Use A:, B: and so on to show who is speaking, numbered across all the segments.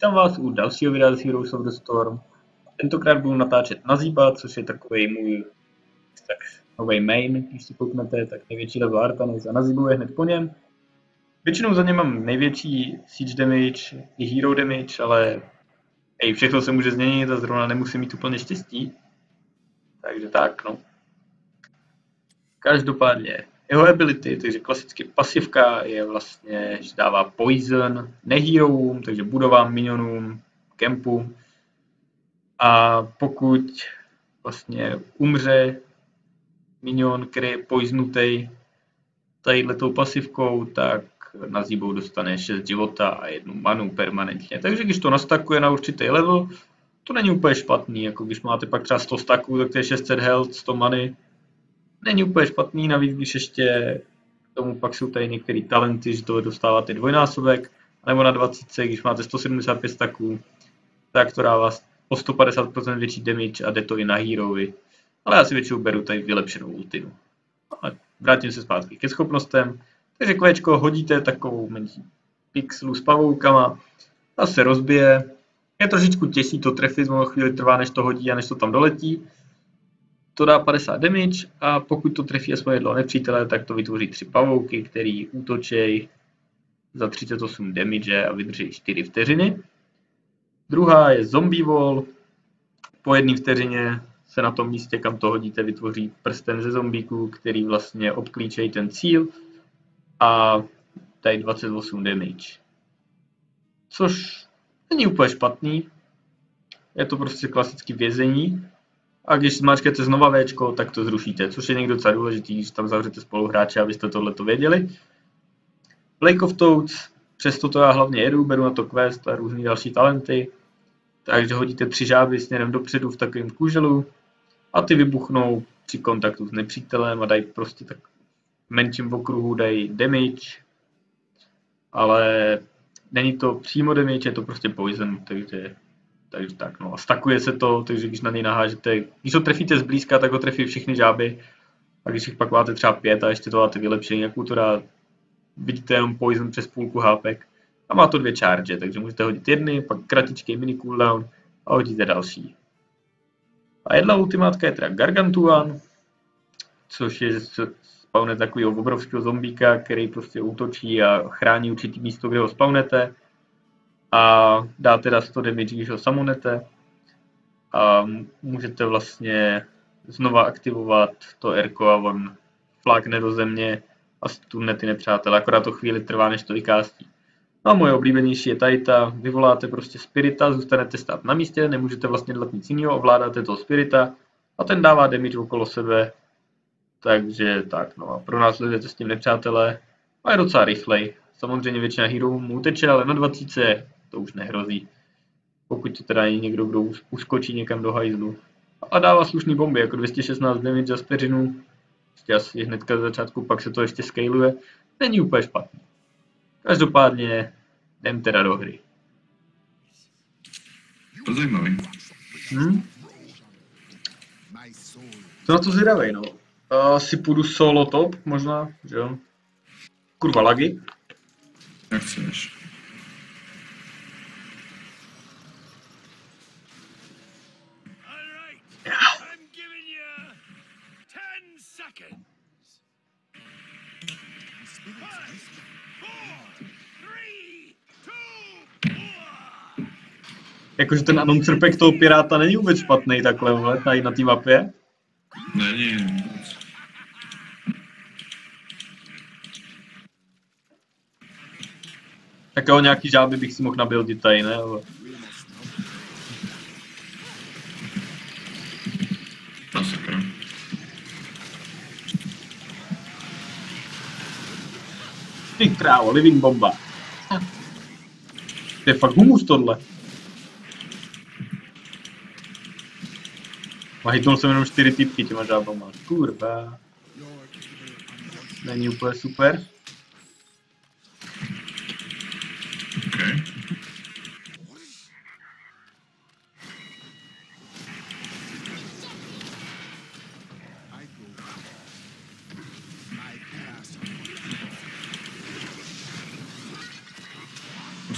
A: Vítám vás u dalšího videa z Heroes of the Storm. Tentokrát budu natáčet Nazeeba, což je takový můj nový main, když si kouknete, tak největší level Artanis a Nazeebu je hned po něm. Většinou za něm mám největší siege damage i hero damage, ale všechno se může změnit a zrovna nemusím mít úplně štěstí. Takže tak, no. Každopádně jeho ability, takže klasicky pasivka je vlastně, že dává poison neheroům, takže budovám, minionům, kempu. A pokud vlastně umře minion, který je poisonutý tadyhletou pasivkou, tak Nazeebou dostane 6 života a 1 manu permanentně. Takže když to nastakuje na určitý level, to není úplně špatný, jako když máte pak třeba 100 stacků, tak to je 600 health, 100 many. Není úplně špatný, navíc když ještě k tomu pak jsou tady některé talenty, že to dostáváte dvojnásobek, nebo na 20, když máte 175 stacků, tak to dává o 150% větší damage a jde to i na herovi. Ale já si většinou beru tady vylepšenou ultinu. A vrátím se zpátky ke schopnostem. Takže kvéčko hodíte takovou menší pixelu s pavoukama, ta se rozbije. Je trošičku těžší to trefit, mnoho chvíli trvá, než to hodí a než to tam doletí. To dá 50 damage a pokud to trefí aspoň jednoho nepřítele, tak to vytvoří 3 pavouky, který útočí za 38 damage a vydrží 4 vteřiny. Druhá je zombie wall. Po 1 vteřině se na tom místě, kam to hodíte, vytvoří prsten ze zombíků, který vlastně obklíčejí ten cíl a dají 28 damage. Což není úplně špatný. Je to prostě klasický vězení. A když zmáčknete znova Včko, tak to zrušíte, což je někdo docela důležitý, když tam zavřete spoluhráče, abyste tohleto věděli. Lake of Toads, přesto to já hlavně jedu, beru na to quest a různý další talenty. Takže hodíte 3 žáby směrem dopředu v takovém kuželu a ty vybuchnou při kontaktu s nepřítelem a dají prostě tak v menším okruhu dají damage, ale není to přímo damage, je to prostě poison, takže tak, no a stakuje se to, takže když na něj nahážete, když ho trefíte zblízka, tak ho trefí všechny žáby, a když jich pak máte třeba 5 a ještě to máte vylepšení, jak útora, vidíte jenom poison přes půlku hápek a má to 2 charge, takže můžete hodit jedny, pak kratičký mini cooldown a hodíte další. A jedna ultimátka je teda Gargantuan, což je spawne takového obrovského zombíka, který prostě útočí a chrání určitý místo, kde ho spawnete. A dá teda 100 damage, když ho summonete. A můžete vlastně znova aktivovat to Erko a on flákne do země a stunne ty nepřátelé. Akorát to chvíli trvá, než to vykástí. No a moje oblíbenější je tady ta, vyvoláte prostě spirita, zůstanete stát na místě, nemůžete vlastně dělat nic jiného, ovládáte toho spirita a ten dává damage okolo sebe. Takže tak, no a pro nás lidé s tím nepřátelé a je docela rychlej. Samozřejmě většina hero mu uteče, ale na 20 to už nehrozí. Pokud to teda není někdo, kdo uskočí někam do hajzlu. A dává slušný bomby, jako 216 damage za vteřinu. Ještě asi hnedka z začátku, pak se to ještě scaluje. Není úplně špatný. Každopádně jdem teda do hry.
B: To zajímavý.
A: To na to zvědavej, no. Asi půjdu solo top, možná, že jo. Kurva, lagy.
B: Jak chceš.
A: Jakože ten anoncerpek toho piráta není vůbec špatný takhle, vole, tady na té mapě.
B: Není.
A: Tak jo, nějaký žáby bych si mohl nabuildit tady, ne?
B: Masakra.
A: Ty krávo, living bomba. To je fakt humus tohle. A hitnul jsem jenom 4 typky těma žábama. Kurva. Není úplně super.
B: Okay.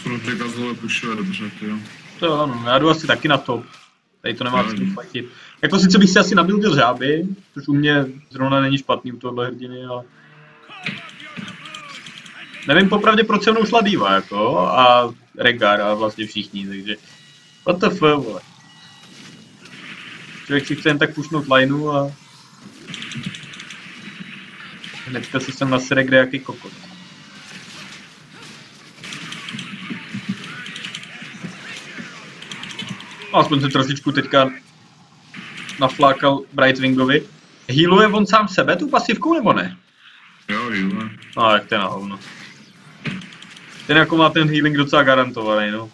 B: Fronte Gazole pušuje dobře, ty jo.
A: To jo, no, já jdu asi taky na to. Tady to nemá cenu platit. Jako sice bych si asi nabildil řáby, což u mě zrovna není špatný u tohle hrdiny, ale... Nevím popravdě, proč se mnou šla Diva, jako, a Regar a vlastně všichni, takže... What the fuck, vole. Člověk si chce jen tak pušnout lineu a... Hnedka si sem nasere kde jaký kokot. Aspoň se trošičku teďka naflákal Brightwingovi. Healuje on sám sebe tu pasivkou nebo ne?
B: Jo, healuje.
A: No, jak to je na hovno. Ten jako má ten healing docela garantovaný, no.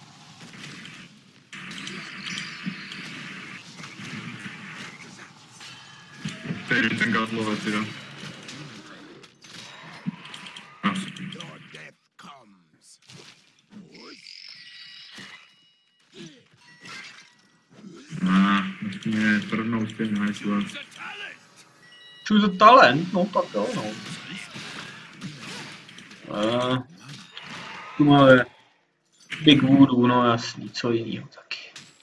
B: Tady ten Gazlové, ty jo. Ne, prvnou stejně hajsovat.
A: Choose a talent? No tak jo, no. Tu máme Big Voodoo, no jasný, co jinýho taky.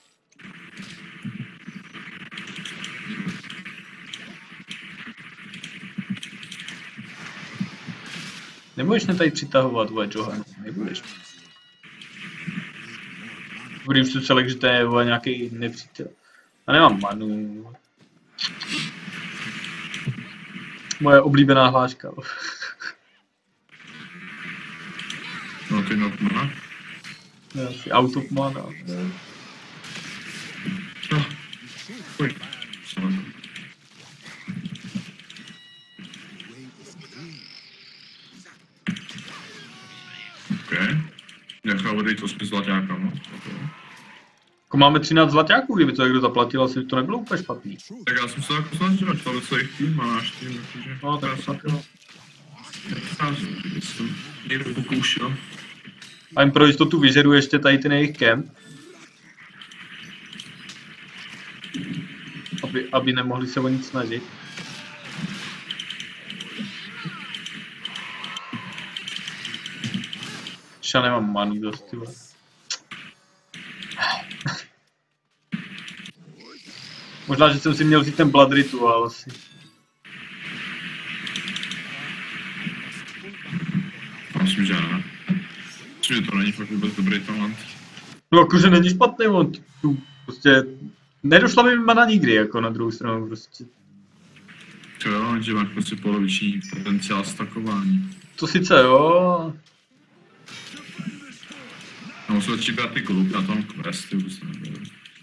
A: Nebudeš mě tady přitahovat, vole, Johan, nebudeš. Budím si celek, že to je nějaký nepřítel. A nemám manu. Moje oblíbená hláška.
B: No ty notmana.
A: Asi autopmana.
B: Oj. Okay. Nechal odejít to spíš zlaťáka, no.
A: Jako máme 13 zlaťáků, kdyby to někdo zaplatil, asi to nebylo úplně špatný.
B: Tak já jsem se jako snažil, ať to celých tým a náš tým, takže...
A: No, tak to tak jo.
B: Jsem někdo pokoušel.
A: A jim pro jistotu vyžeru ještě tady ten jejich kemp. Aby nemohli se o nic snažit. Já nemám manu dost, tyhle. Možná, že jsem si měl vzít ten Blood Ritual asi.
B: Myslím, že ne. Myslím, že to není fakt vůbec dobrý talent.
A: No jakože není špatný, on tu prostě... Nedošla mi mana nikdy, jako na druhou stranu prostě.
B: To jo, že máš prostě poloviční potenciál stakování.
A: To sice jo.
B: No, musím začít brát ty klub na tom questy, vůbec to nebylo.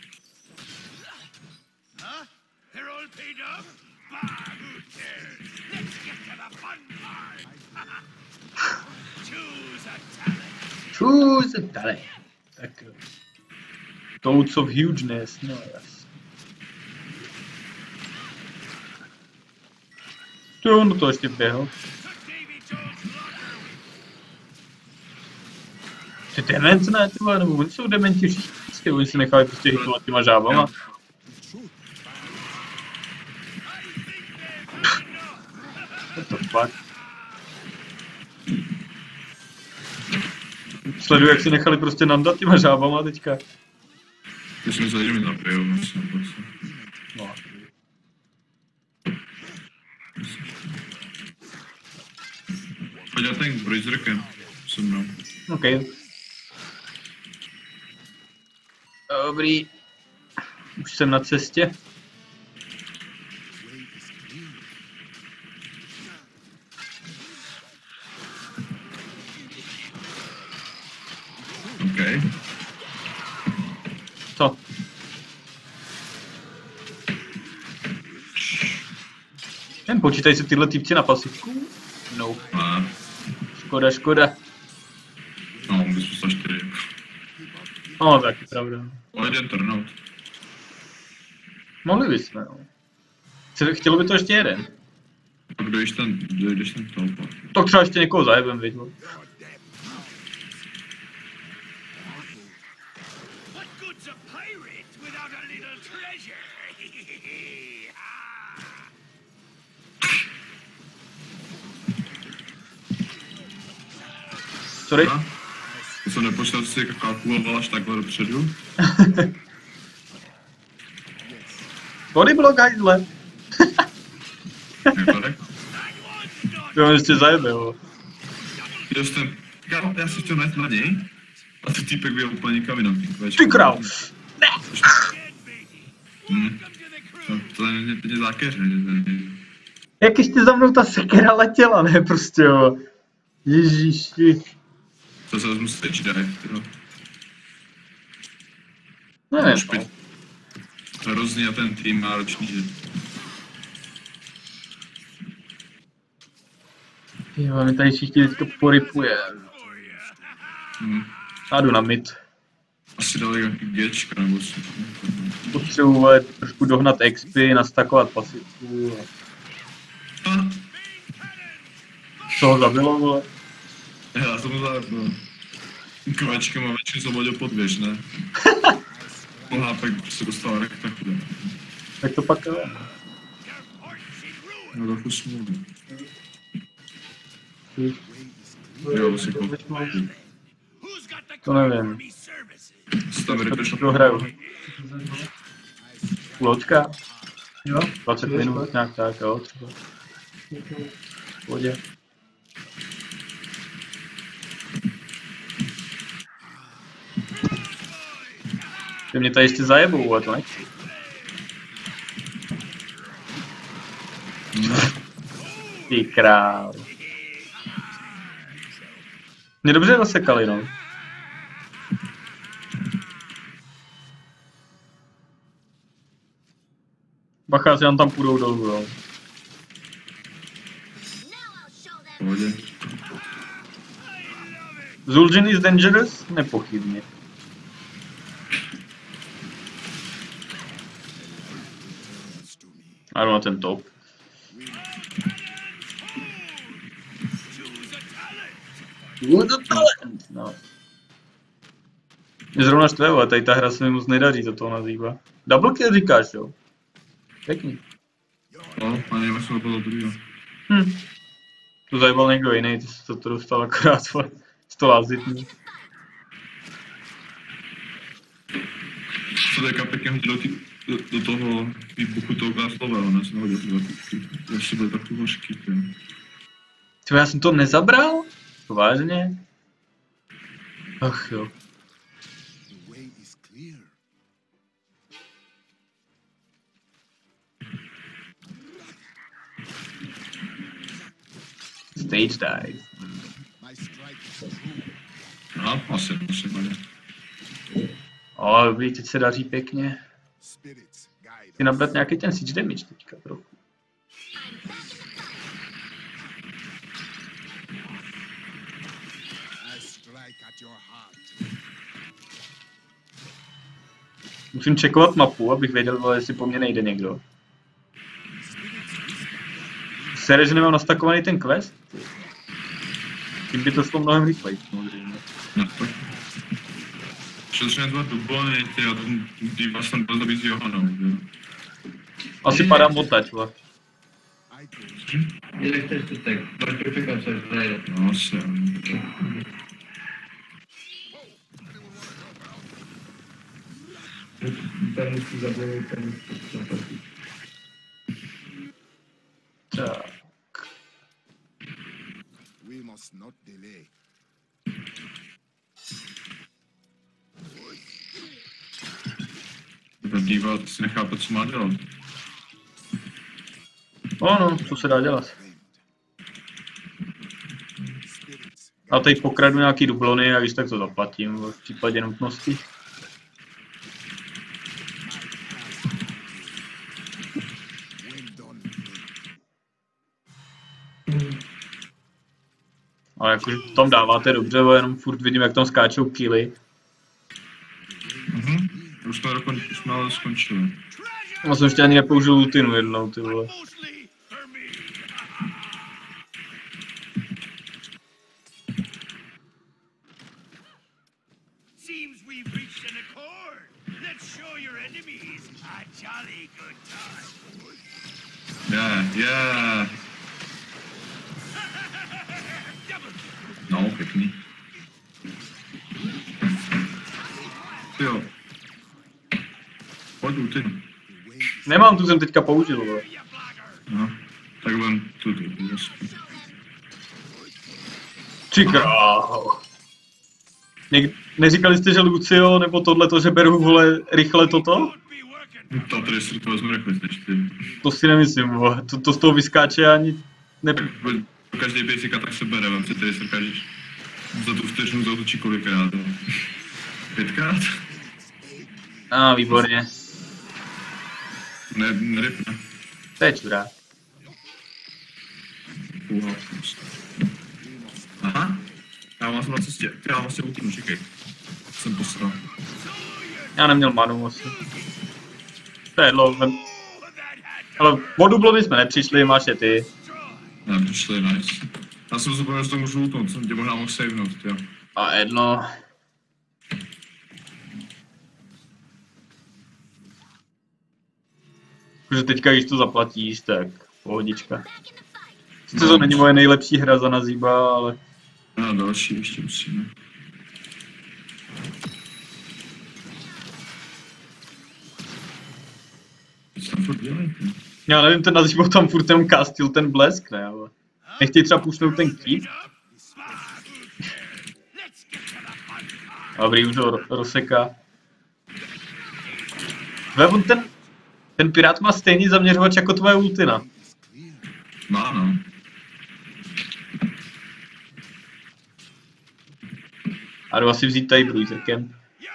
A: Choose a talent. Tak jo. Toads of Hugeness, no jas. Jo, no to ještě běhl. Ty demence ne, tyhle, nebo oni jsou dementi všichni, oni si nechali prostě hitovat těma žábama. What the fuck? Sleduju, jak si nechali prostě nandat těma žábama teďka.
B: Ty si myslel, že mi napijou, myslím, prostě.
A: No.
B: Pojď já ten Bruiserkem se mnou.
A: OK. Dobrý. Už jsem na cestě.
B: OK.
A: Co? Jen počítají se tyhle typci na pasivku? No. Škoda, škoda.
B: No, bys poslal 4.
A: No, taky pravda.
B: O jeden turnout.
A: Mohli bychom, no. Chtělo by to ještě jeden.
B: A dojdeš ten toho.
A: To třeba ještě někoho zajebem, viděl. Sorry?
B: To jsem nepočítal, že jsi kalkuloval až takhle dopředu.
A: Bodyblok, hajzle.
B: Nekladek?
A: To on ještě zajebe, jo.
B: Já si chtěl najít na něj. A ten týpek byl úplně někam jinam.
A: Ty král. Ne.
B: To je mě zákeř,
A: Jak ještě za mnou ta sekera letěla, ne prostě, jo. Ježíši.
B: To se vezmu stage dive, jo.
A: Nevím, no.
B: Hrozně a ten tým náročný, že...
A: Jo, my tady všichni teďka porypujeme. Já jdu na mid.
B: Asi dali nějaký Gčka nebo si.
A: Potřebuji trošku dohnat XP, nastakovat pasivku. Co ho zabilo, vole?
B: Já jsem ho zabil. Kvačkem a většinou jsem hodil pod věž, ne? HP se dostal rek takhle.
A: Tak to pak je.
B: No trochu smůlu. Jo, si koupil.
A: To nevím.
B: Co tam rypeš?
A: To hraju. Půločka? Jo. 20 minut, nějak tak, jo, třeba. V pohodě. Ty mě tady ještě zajebou, ale to nechci. Ty král. Mě dobře zasekali, no. Bacha, si nám tam půjdou dolů, jo.
B: Pohodě.
A: Zul'jin is dangerous? Nepochybně. A jdu na ten top. What a talent! No. Mě zrovna štve, ale tady ta hra se mi moc nedaří, to toho nazývá. Double kill říkáš, jo? Pěkný.
B: No, a nevím, jestli to bylo druhý.
A: To zajebal někdo jiný, ty jsi to dostal akorát z toho lázitní.
B: Co teďka pěkně hodil do toho výbuchu toho Glaslového, ne? Jsem hodil ty výbuchy. Ještě byly tak tu hořký, jo.
A: Tyjo, já jsem to nezabral? To vážně? Ach jo. Stage dive.
B: No, asi bude.
A: O, dobrý, teď se daří pěkně. Chci nabrat nějaký ten siege damage teďka trochu. Musím checkovat mapu, abych věděl, jestli po mně nejde někdo. Sere, že nemám nastakovaný ten quest? Tím by to šlo mnohem rychleji, samozřejmě.
B: No, tak. Šel jsem dva dublony, ty a ty vás tam byl zabít s Johanou, jo.
A: Asi padám odtaď, vole.
C: Jeżeli chcesz tutaj, bądź czekam coś daje.
B: No, asi, jo.
C: Ten musi zabrać, ten zabrać.
A: Tak.
D: We must not delay.
B: Ten diva si nechápe, co má dělat.
A: No, to se dá dělat. A teď pokradu nějaký dublony a když tak to zaplatím v případě nutnosti. Ale jakože tam dáváte dobře, jenom furt vidím, jak tam skáčou killy.
B: Už jsme ale skončili.
A: Já jsem ještě ani nepoužil ultinu jednou, ty vole.
B: Yeah. No, pěkný. Jo. Pojď ulti.
A: Nemám, tu jsem teďka použil, vole.
B: No. Tak vem tu.
A: Ty kráho. Neříkali jste, že Lucio, nebo tohleto, že beru, vole, rychle toto?
B: To tady se to vezmu rychle, než ty.
A: To si nemyslím, vole. To z toho vyskáče ani...
B: Každý basic tak se bere, vám si tady se kažeš. Za tu vteřinu zautočí kolikrát, jo. 5krát?
A: Výborně.
B: Nerypne.
A: To je čurák.
B: Aha. Já mám na cestě. Já vlastně ultinu, čekej. Jsem posral.
A: Já neměl manu asi. To je dlouho. Ale o dublovi jsme nepřišli, máš je ty.
B: Ne, přišli, nice. Já jsem zapomněl, že to můžu ultnout, jsem tě možná mohl savenout, jo.
A: A jedno. Protože teďka, když to zaplatíš, tak pohodička. Sice to není moje nejlepší hra za Nazíba, ale...
B: No, další ještě musíme. Co tam furt dělají?
A: Já nevím, ten Nazíbo tam furt jenom castil ten blesk, ne, ale... Nechtějí třeba pušnout ten keep? Dobrý, už ho rozseká. On ten pirát má stejný zaměřovač jako tvoje ultina.
B: Má, no.
A: A jdu asi vzít tady bruiserkem.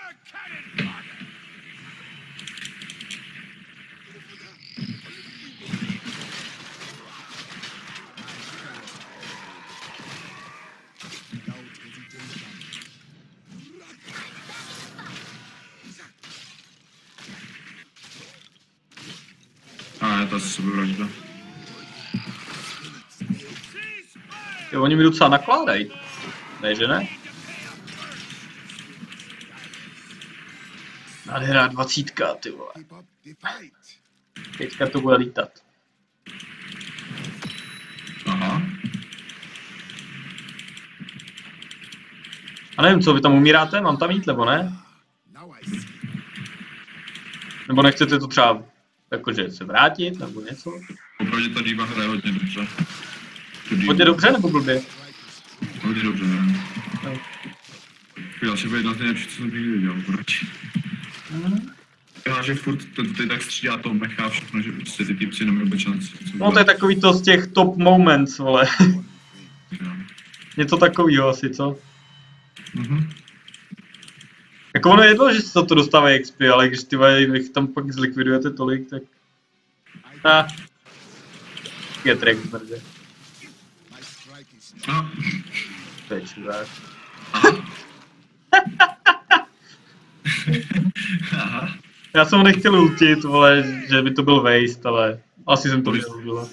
B: A to asi sebevražda.
A: Jo, oni mi docela nakládají. Ne, že ne? Nádherná 20, ty vole.
D: Keep up the fight.
A: Teďka to bude lítat.
B: Aha.
A: A nevím, co vy tam umíráte? Mám tam jít, nebo ne?
D: Now I see.
A: Nebo nechcete to třeba jakože se vrátit, nebo něco?
B: Opravdu ta diva hraje hodně dobře.
A: Hodně dobře, nebo blbě?
B: Hodně dobře, ne?
A: No.
B: Já si jedna z nejlepších, co jsem nikdy viděl, proč? Já, že furt tady tak střídá toho mecha a všechno, že prostě ty týpci nemají vůbec šanci.
A: No to je takový to z těch top moments, vole. Něco takovýho asi, co?
B: Mhm.
A: Jako ono je jedno, že se za to dostávají XP, ale když ty vy tam pak zlikvidujete tolik, tak... Je track zmrdě.
D: My strike is
B: No.
A: To je čurák.
B: Aha.
A: Já jsem ho nechtěl ultit, vole, že by to byl waste, ale asi jsem to využil.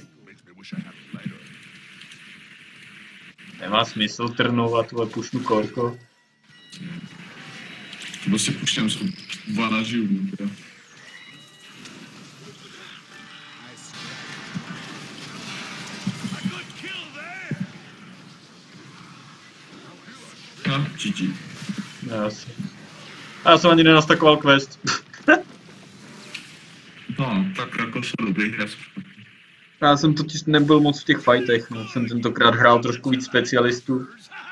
A: Nemá smysl trnovat, vole, pušnu korko.
B: Prostě puštěm jsou 2 na živlu, teda. No, GG.
A: Já jsem ani nenastakoval quest.
B: No, tak jako jsou dobrý hra.
A: Já jsem totiž nebyl moc v těch fightech, no. Jsem tentokrát hrál trošku víc specialistů.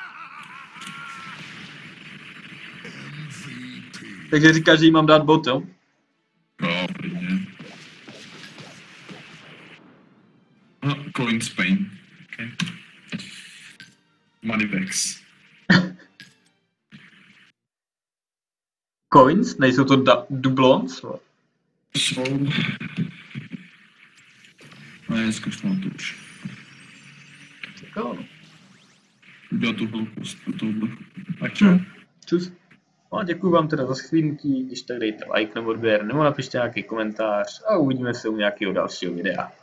A: Takže říkáš, že jí mám dát bot, jo?
B: Jo, klidně. No, Coin Spain. Okay. Moneybags.
A: Coins? Nejsou to dublons?
B: Jsou... Ne, zkuš mám to už.
A: Jo.
B: Udělat tu hloupost pro tohle. Tak čau.
A: Čus. No a děkuji vám teda za shlédnutí, když tak dejte like nebo odběr, nebo napište nějaký komentář a uvidíme se u nějakého dalšího videa.